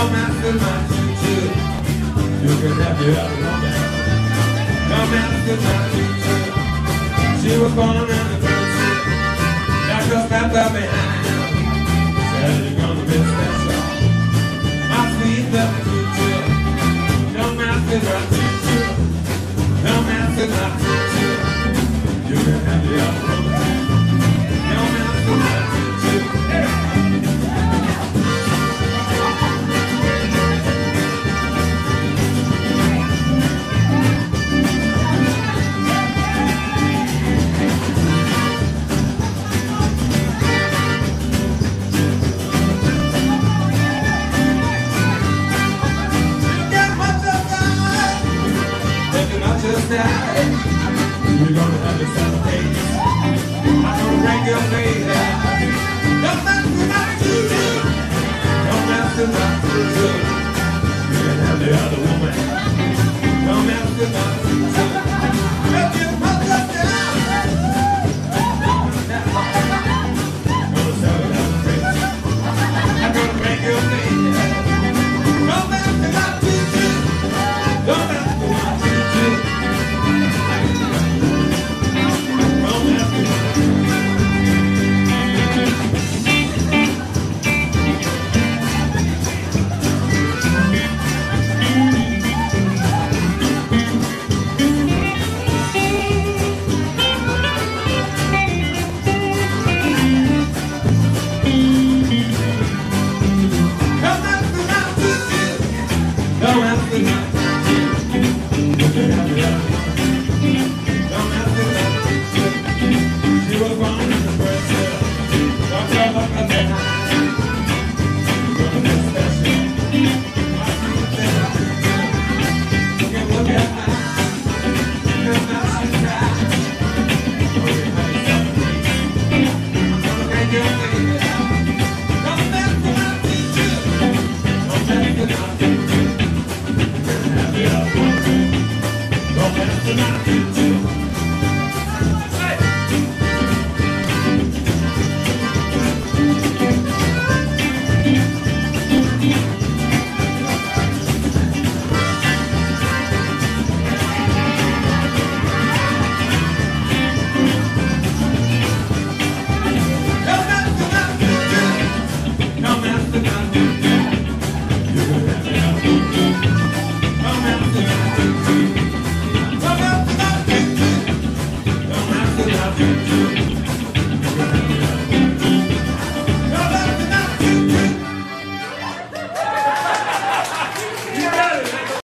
Come after my choo-choo. You can have your romance. Come after my choo-choo. She was born in the country. Doctor stepped up behind. Said you're gonna be special. My sweet little choo-choo. Come after my choo-choo. Come after my choo-choo. You can have your romance. Come after my choo-choo. We're gonna have a celebration. I'm gonna break your face.